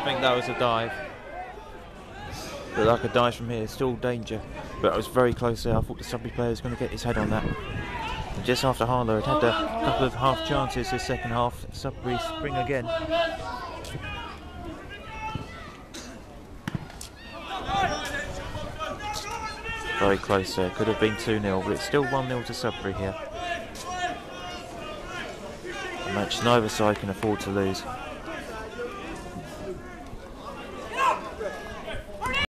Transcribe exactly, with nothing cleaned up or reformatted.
think that was a dive. But like a dive from here, still danger. But I was very close there. I thought the Sudbury player was going to get his head on that. And just after Harlow had had a couple of half chances this second half, Sudbury spring again. Very close there. Could have been two nil, but it's still one nil to Sudbury here. A match neither side can afford to lose.